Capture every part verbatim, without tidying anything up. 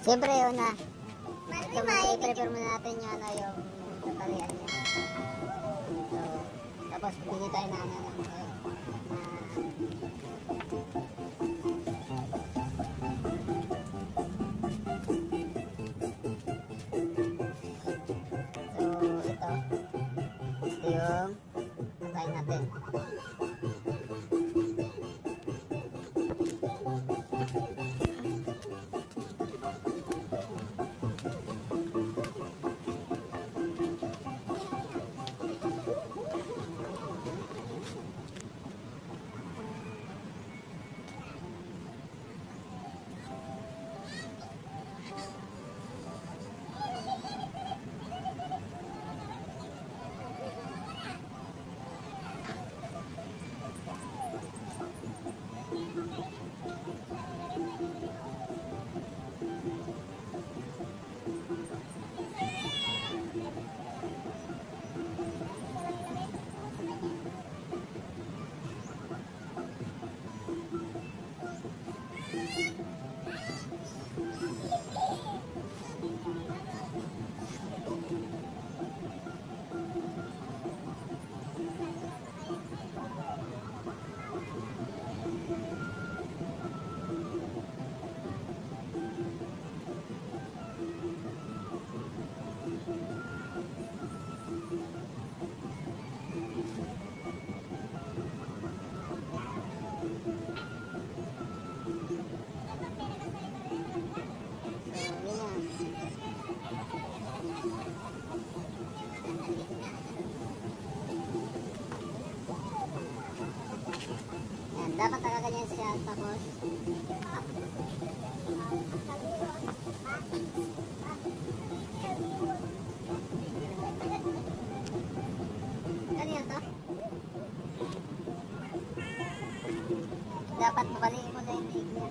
Siyempre, una, ito muna, i-prepare muna natin yung ano, yung tatalian niya. So, tapos, hindi tayo na ano lang. Yung natayin natin. Dapat nakaganyan siya, tapos ganyan to. Dapat mabaliin mo na yung leg niya.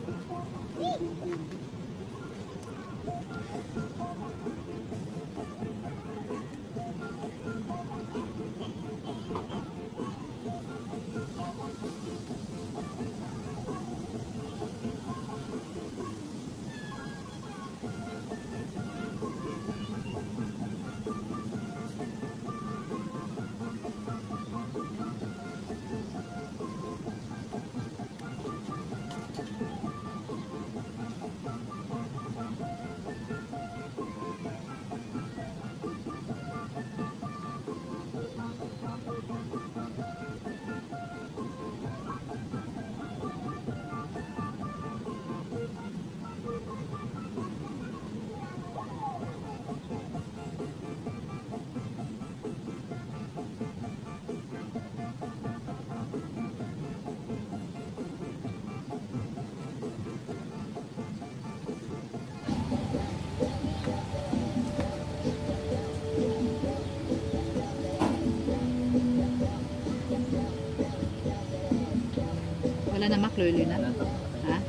Wala na maklolo na. Ha?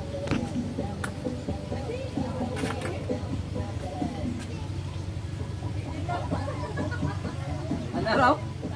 Ano raw?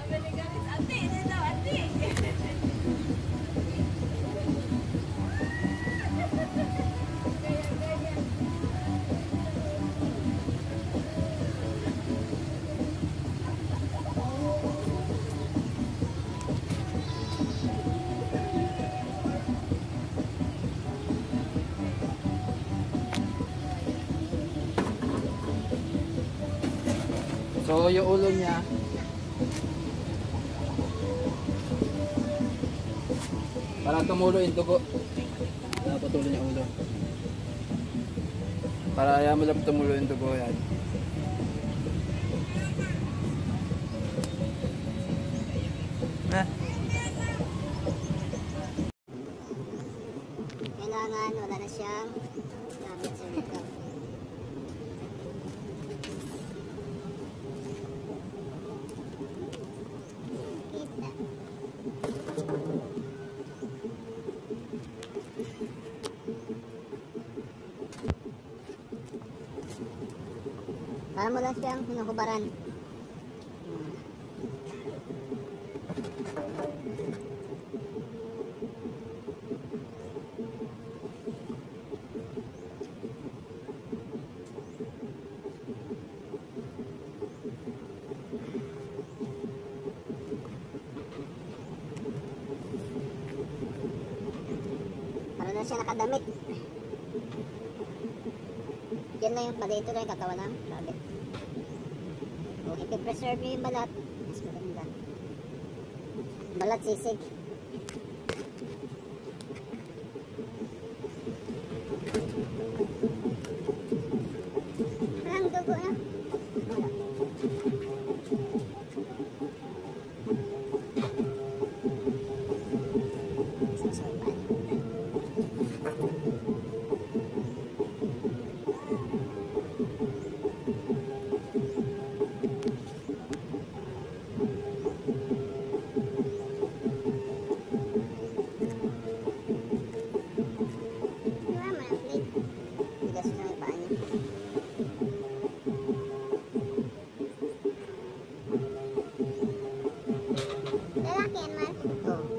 So yung ulo niya para tumulo yung dugo. Napatuloy yung ulo. Para ayaw mo lang tumulo yung dugo yan. Ah. Kailangan wala na siyang gamit sa dito. Para mo lang siyang hinuhubaran. na siya nakadamit. Yan lang yung pala ito lang yung katawan na. Grabe. Kung ipipreserve nyo yung balat, mas maganda. Balat sisig. Parang dugo na. Lalaki yan, Mar. Oo.